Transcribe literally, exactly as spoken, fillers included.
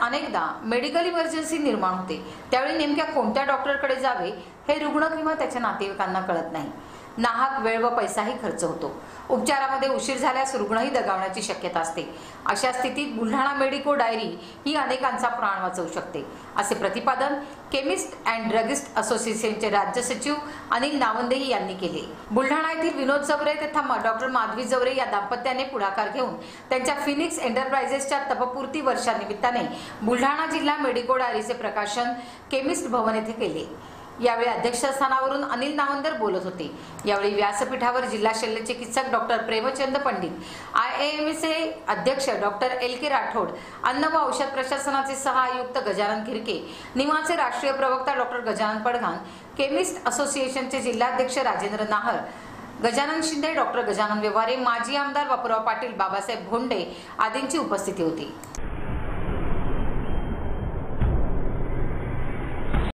अनेकदा medical emergency निर्माण होते, त्यावेळी नेमक्या कोणत्या डॉक्टरकडे जावे हे रुग्ण किंवा त्याच्या नातेवाईकांना कळत नाही। नाहक वेळ व पैसाही खर्च होतो। उपचारामध्ये उशीर झाल्यास रुग्णही दगावण्याची शक्यता असते। अशा स्थितीत बुलढाणा मेडिको डायरी ही अनेकांचा प्राण वाचवू शकते, असे प्रतिपादन केमिस्ट अँड ड्रगिस्ट असोसिएशनचे राज्य सचिव अनिल नावंदे यांनी केले। बुलढाणा येथील विनोद जवरे तथा डॉक्टर माधवी जवरे या दाम्पत्याने पुढाकार घेऊन त्यांच्या फिनिक्स एंटरप्राइजेसच्या तपपूर्ती वर्षानिमित्ताने बुलढाणा जिल्हा मेडिको डायरीचे प्रकाशन केमिस्ट भवन येथे केले। यावेळी अध्यक्षस्थानावरून अनिल नावंदर बोलत होते। यावेळी व्यासपीठावर जिल्हा शल्य चिकित्सक doctor Premchand Pandit, I M चे अध्यक्ष डॉक्टर एल के राठोड, अन्न व औषध प्रशासनाचे सह आयुक्त गजानन खिरके, निमाचे राष्ट्रीय प्रवक्ता डॉक्टर गजानन पडघान, केमिस्ट असोसिएशनचे जिल्हाध्यक्ष राजेंद्र नाहर, गजानन शिंदे, डॉक्टर गजानन व्यवहारे, माजी आमदार बापूराव पाटील, बाबासाहेब भोंडे आदींची उपस्थिती होती।